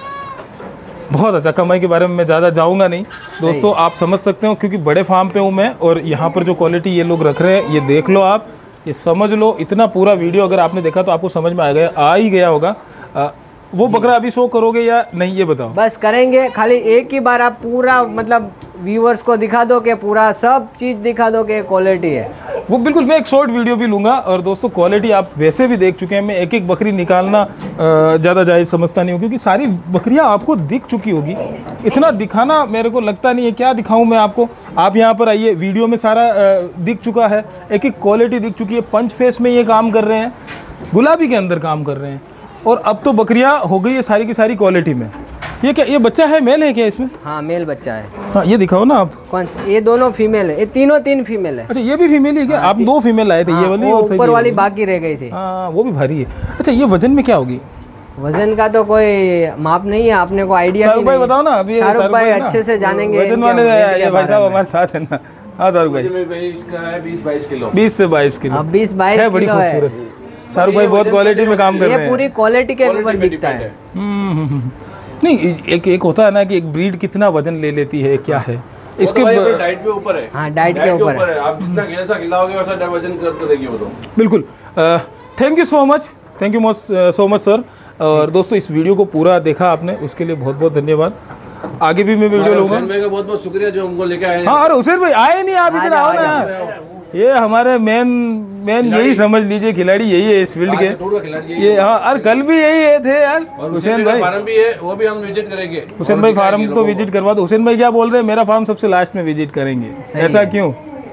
बहुत अच्छा। कमाई के बारे में मैं ज़्यादा जाऊंगा नहीं दोस्तों, आप समझ सकते हो क्योंकि बड़े फार्म पे हूँ मैं, और यहाँ पर जो क्वालिटी ये लोग रख रहे हैं ये देख लो आप, ये समझ लो। इतना पूरा वीडियो अगर आपने देखा तो आपको समझ में आ गया आ ही गया होगा। आ, वो बकरा अभी शो करोगे या नहीं ये बताओ? बस करेंगे, खाली एक ही बार आप पूरा मतलब व्यूअर्स को दिखा दो कि पूरा सब चीज़ दिखा दो कि क्वालिटी है वो। बिल्कुल, मैं एक शॉर्ट वीडियो भी लूँगा। और दोस्तों क्वालिटी आप वैसे भी देख चुके हैं, मैं एक एक बकरी निकालना ज़्यादा जायज़ समझता नहीं हूँ, क्योंकि सारी बकरियाँ आपको दिख चुकी होगी। इतना दिखाना मेरे को लगता नहीं है, क्या दिखाऊँ मैं आपको। आप यहाँ पर आइए, वीडियो में सारा आ, दिख चुका है, एक एक क्वालिटी दिख चुकी है। पंच फेस में ये काम कर रहे हैं, गुलाबी के अंदर काम कर रहे हैं, और अब तो बकरियाँ हो गई है सारी की सारी क्वालिटी में। ये क्या, ये बच्चा है मेल है क्या इसमें? हाँ, मेल बच्चा है। हाँ, ये दिखाओ ना आप। कौन सा? ये दोनों फीमेल है, ये तीनों तीन फीमेल है। अच्छा, ये भी फीमेल है क्या? आप दो फीमेल लाए थे, ये वाली वो और सही ऊपर ये वाली वाली। बाकी रह गई थी। हाँ, वो भी भारी है। अच्छा, ये वजन में क्या होगी? वजन का तो कोई माप नहीं है, आपने को आइडिया शाहरुख भाई बताओ ना। अभी शाहरुख भाई अच्छे से जानेंगे वजन इनके वाले weight के ये भाई बारे साहब में। हमारे साथ है ना। हाँ शाहरुख भाई, में भाई इसका है बीस बाईस किलो। बीस से बाईस किलो अब बीस बाईस है, बड़ी किलो है। खूबसूरत। शाहरुख भाई बहुत क्वालिटी में काम कर रहे ये हैं। पूरी क्वालिटी के ऊपर क्वालिटी पे बिकता डिपेंड है। है। हम्म, हम्म, हम्म। नहीं, एक एक होता है ना कि एक ब्रीड कितना वजन ले लेती है, क्या है इसके इसके भाई डाइट पे ऊपर है। हाँ, डाइट के ऊपर है। आप जितना जैसा खिलाओगे वैसा वजन करके देगी वो तो। बिल्कुल। Thank you so much, thank you so much sir. और दोस्तों इस वीडियो को पूरा देखा आपने, उसके लिए बहुत बहुत धन्यवाद। आगे भी मैं वीडियो लूँगा। हुसैन भाई का बहुत बहुत शुक्रिया जो हमको लेके आए हैं। हाँ, अरे हुसैन भाई आए नहीं, आप इधर आओ ना। ये हमारे मेन मेन यही समझ लीजिए, खिलाड़ी यही है इस फील्ड के। टूर का खिलाड़ी यही ये हाँ, और कल भी यही है थे यार। और हुसैन भाई फार्म भी है, वो भी हम विजिट करेंगे। हुसैन भाई फार्म तो विजिट करवा दो। हुसैन भाई क्या बोल रहे हैं, मेरा फार्म सबसे लास्ट में विजिट करेंगे। ऐसा क्यों?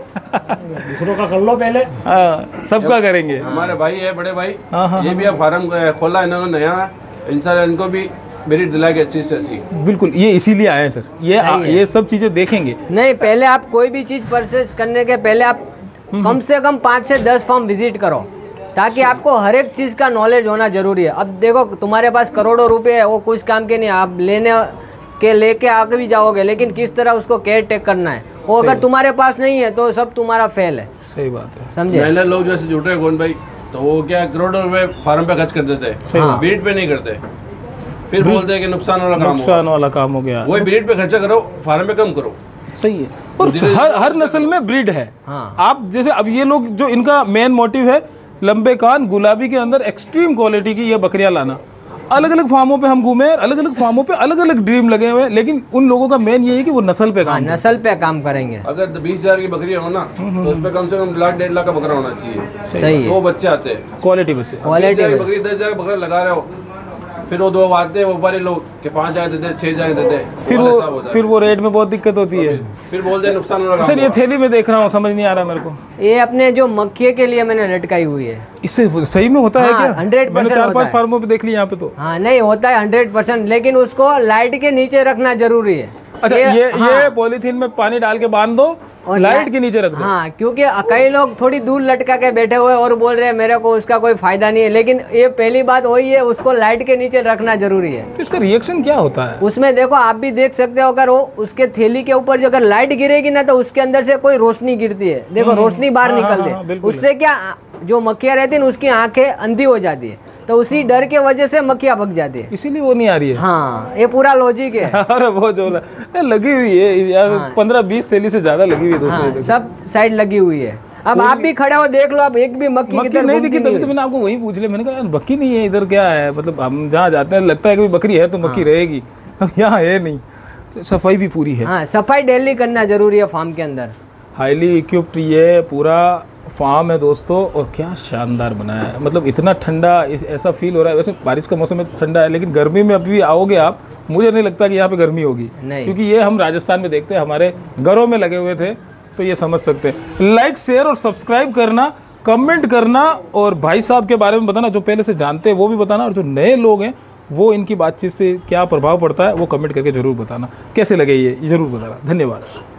दूसरों का कर लो पहले। हाँ, सबका करेंगे। हमारे भाई है बड़े भाई, हाँ, हाँ, ये भी अब फार्म खोला इन्होंने नया। इंशाल्लाह इनको भी ब्रीड दिलाएगी अच्छी से अच्छी। बिल्कुल, ये इसीलिए आए हैं सर, ये आ, ये सब चीज़ें देखेंगे। नहीं, पहले आप कोई भी चीज़ परचेज करने के पहले आप कम से कम पाँच से दस फार्म विजिट करो, ताकि आपको हर एक चीज़ का नॉलेज होना जरूरी है। अब देखो, तुम्हारे पास करोड़ों रुपए है, वो कुछ काम के नहीं, आप लेने के लेके आगे भी जाओगे, लेकिन किस तरह उसको केयर टेक करना है, वो अगर तुम्हारे पास नहीं है तो सब तुम्हारा फेल है। सही बात है, समझे। पहले लोग जैसे जुट रहे कौन भाई, तो वो क्या करोड़ों रुपए फार्म पे खर्च कर देते हैं, ब्रीड पे नहीं करते, फिर बोलते हैं कि नुकसान वाला काम नुकसान वाला काम हो गया। वही ब्रीड पे खर्चा करो, फार्म पे कम करो। सही है, और हर हर नस्ल में ब्रीड है। हाँ। आप जैसे अब ये लोग जो इनका मेन मोटिव है लंबे कान गुलाबी के अंदर एक्सट्रीम क्वालिटी की ये बकरियां लाना। अलग अलग फार्मों पे हम घूमे, अलग अलग फार्मों पे अलग अलग ड्रीम लगे हुए हैं, लेकिन उन लोगों का मेन ये है कि वो नस्ल पे काम हाँ, नस्ल पे काम करेंगे। अगर बीस हजार की बकरी हो ना, तो उस पर कम से कम लाख डेढ़ लाख का बकरा होना चाहिए। सही है, दो बच्चे आते हैं, क्वालिटी बच्चे। क्वालिटी बीस हजार की बकरी दस हजार बकरा लगा रहे हो, फिर वो दो आते हैं व्यापारी लोग कि पाँच हजार देते, छह हजार देते, फिर वो फिर वो रेट में बहुत दिक्कत होती है, फिर बोलते हैं नुकसान वाला काम सर। ये हुआ। थैली में देख रहा हूँ, समझ नहीं आ रहा मेरे को। ये अपने जो मक्खिए के लिए मैंने लटकाई हुई है। इससे सही में होता है हाँ, क्या? हंड्रेड मैंने परसेंट चार होता पांच है। फार्मों पे देख लिया यहाँ पे तो। हाँ, नहीं होता है हंड्रेड परसेंट, लेकिन उसको लाइट के नीचे रखना जरूरी है। अच्छा, ये ये, हाँ, ये पॉलीथीन में पानी डाल के बांध दो और लाइट के नीचे रख दो। हाँ, क्योंकि कई लोग थोड़ी दूर लटका के बैठे हुए और बोल रहे हैं मेरे को उसका कोई फायदा नहीं है, लेकिन ये पहली बात वही है, उसको लाइट के नीचे रखना जरूरी है। तो इसका रिएक्शन क्या होता है? उसमें देखो, आप भी देख सकते हो, अगर वो उसके थैली के ऊपर जो अगर लाइट गिरेगी ना, तो उसके अंदर से कोई रोशनी गिरती है। देखो, रोशनी बाहर हाँ, हाँ, निकलती हाँ, है, बिल्कुल। उससे क्या जो मक्खियाँ रहती है उसकी आंखें अंधी हो जाती है, तो उसी डर के वजह से मक्खियाँ भग जाती है। इसीलिए वो नहीं आ रही है। हाँ, ये पूरा लॉजिक है। अरे वो जो ल- लगी हुई है यार, पंद्रह बीस थैली से ज्यादा लगी हुई है दोस्तों। हाँ, सब साइड लगी हुई है। अब आप भी खड़े हो, देख लो, अब एक भी मक्खी मक्खी किधर नहीं घूमती दिखी, तभी तो मैंने आपको वही पूछ लिया। मैंने कहा यार बक्की नहीं है इधर, क्या है? मतलब हम जहाँ जाते हैं लगता है कि बकरी है तो मक्खी रहेगी, अब यहाँ है नहीं। तो सफाई भी पूरी है। हाँ, सफाई डेली करना जरूरी है फार्म के अंदर। हाईली इक्विप्ड ये पूरा फार्म है दोस्तों, और क्या शानदार बनाया है। मतलब इतना ठंडा इस, ऐसा फील हो रहा है। वैसे बारिश का मौसम में ठंडा है, लेकिन गर्मी में अभी आओगे आप, मुझे नहीं लगता कि यहाँ पे गर्मी होगी, क्योंकि ये हम राजस्थान में देखते हैं, हमारे घरों में लगे हुए थे, तो ये समझ सकते हैं। लाइक शेयर और सब्सक्राइब करना, कमेंट करना, और भाई साहब के बारे में बताना, जो पहले से जानते हैं वो भी बताना, और जो नए लोग हैं वो इनकी बातचीत से क्या प्रभाव पड़ता है वो कमेंट करके जरूर बताना। कैसे लगे ये जरूर बताना। धन्यवाद।